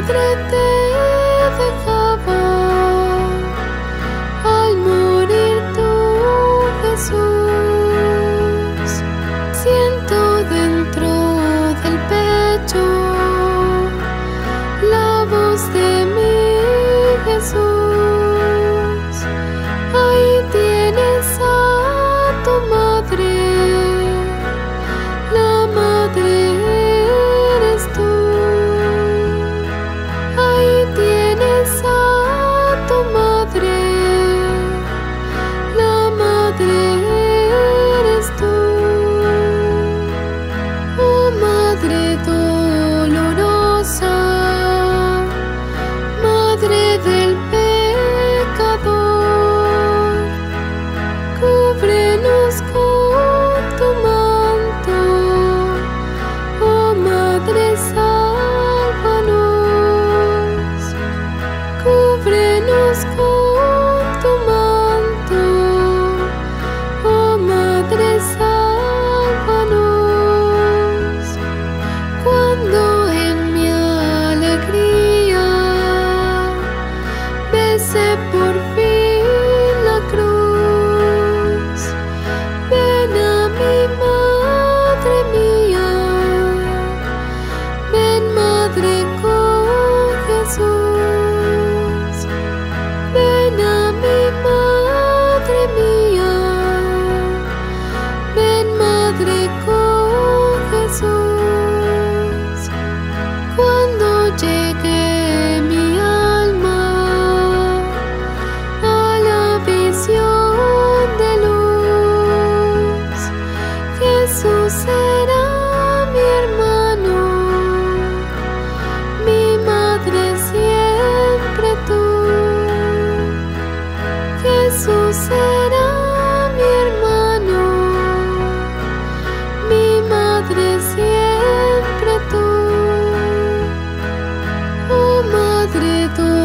madre te dejaba al morir tú, Jesús. Siento dentro del pecho la voz de mi Jesús. Ahí tienes a tu madre, la madre eres tú. Ahí tienes a tu madre, la madre eres tú. Oh Madre dolorosa, Madre del pecador, cúbrenos con tu manto. Oh Madre, sálvanos, cúbrenos con tu manto. Oh Madre, sálvanos. Cuando en mi alegría besé por fin la cruz, ven a mi madre mía, ven Madre con Jesús, ven a mi madre mía, ven Madre con Jesús. Cuando llegue mi alma a la visión de luz, Jesús será mi hermano, mi madre siempre tú. Jesús será mi hermano, mi madre siempre tú. Oh Madre